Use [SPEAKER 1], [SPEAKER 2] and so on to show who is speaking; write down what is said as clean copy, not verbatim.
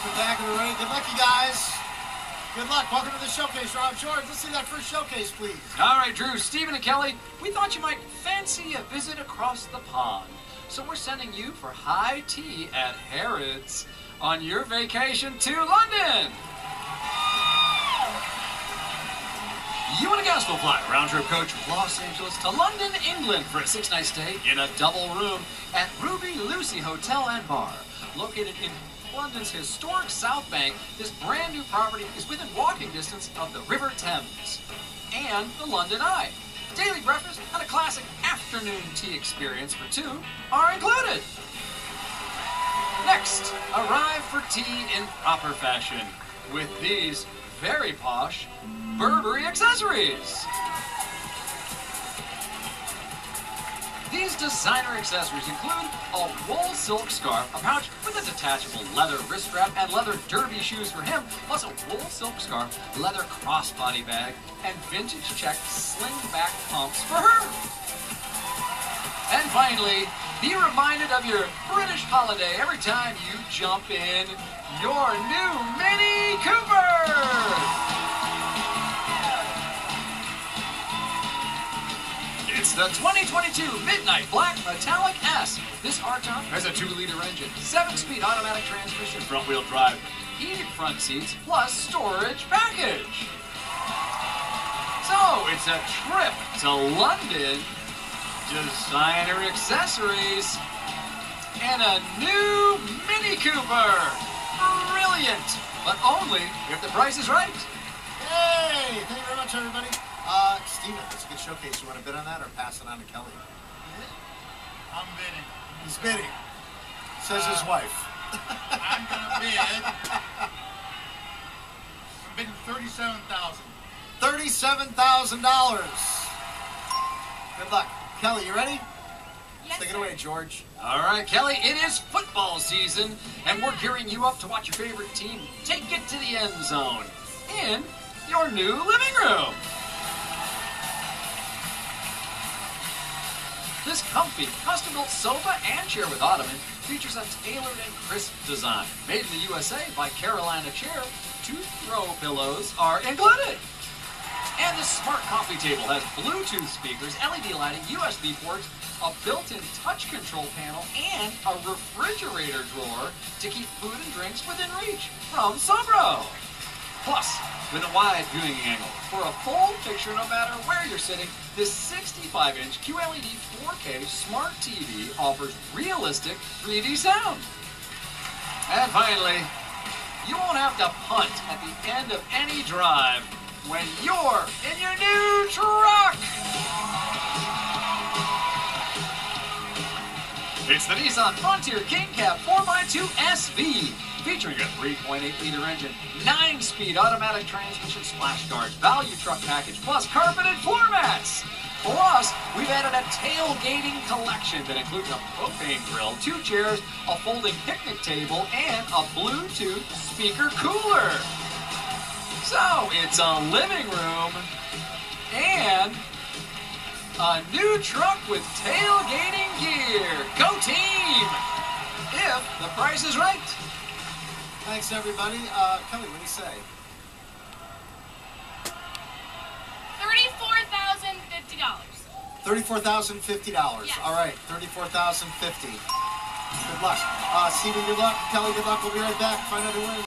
[SPEAKER 1] We're back and we're ready. Good luck, you guys. Good luck. Welcome to the showcase, Rob. George, let's see that first showcase, please.
[SPEAKER 2] All right, Drew, Stephen, and Kelly, we thought you might fancy a visit across the pond. So we're sending you for high tea at Harrods on your vacation to London. You and a guest will fly round-trip coach from Los Angeles to London, England for a 6-night stay in a double room at Ruby Lucy Hotel and Bar. Located in London's historic South Bank, this brand new property is within walking distance of the River Thames and the London Eye. Daily breakfast and a classic afternoon tea experience for two are included. Next, arrive for tea in proper fashion with these very posh Burberry accessories. These designer accessories include a wool silk scarf, a pouch with a detachable leather wrist strap, and leather derby shoes for him, plus a wool silk scarf, leather crossbody bag, and vintage check sling-back pumps for her. And finally, be reminded of your British holiday every time you jump in your new Mini Cooper! It's the 2022 Midnight Black Metallic S. This R-Top has a 2-liter engine, 7-speed automatic transmission, front-wheel drive, heated front seats, plus storage package. So it's a trip to London, designer accessories, and a new Mini Cooper. Brilliant, but only if the price is right.
[SPEAKER 1] Hey, thank you very much, everybody. Steven, it's a good showcase. You want to bid on that or pass it on to Kelly?
[SPEAKER 3] I'm bidding.
[SPEAKER 1] He's bidding. Says his wife.
[SPEAKER 3] I'm gonna bid. I'm bidding $37,000.
[SPEAKER 1] $37,000. Good luck. Kelly, you ready?
[SPEAKER 4] Yes,
[SPEAKER 1] Take it away, George.
[SPEAKER 2] All right, Kelly, it is football season, and we're gearing you up to watch your favorite team take it to the end zone in your new living room. This comfy, custom-built sofa and chair with ottoman features a tailored and crisp design. Made in the USA by Carolina Chair, 2 throw pillows are included. And the smart coffee table has Bluetooth speakers, LED lighting, USB ports, a built-in touch control panel, and a refrigerator drawer to keep food and drinks within reach from Sobro. Plus, with a wide viewing angle for a full picture no matter where you're sitting, this 65-inch QLED 4K smart TV offers realistic 3D sound. And finally, you won't have to punt at the end of any drive when you're in your new truck. It's the Nissan Frontier King Cab 4x2 SV. Featuring a 3.8-liter engine, 9-speed automatic transmission, splash guards, value truck package, plus carpeted floor mats. Plus, we've added a tailgating collection that includes a propane grill, 2 chairs, a folding picnic table, and a Bluetooth speaker cooler. So, it's a living room and a new truck with tailgating gear. Go team! If the price is right.
[SPEAKER 1] Thanks, everybody. Kelly, what do you say?
[SPEAKER 4] $34,050.
[SPEAKER 1] $34,050.
[SPEAKER 4] Yes.
[SPEAKER 1] All right, $34,050. Good luck. Steven, good luck. Kelly, good luck. We'll be right back. Find out who wins.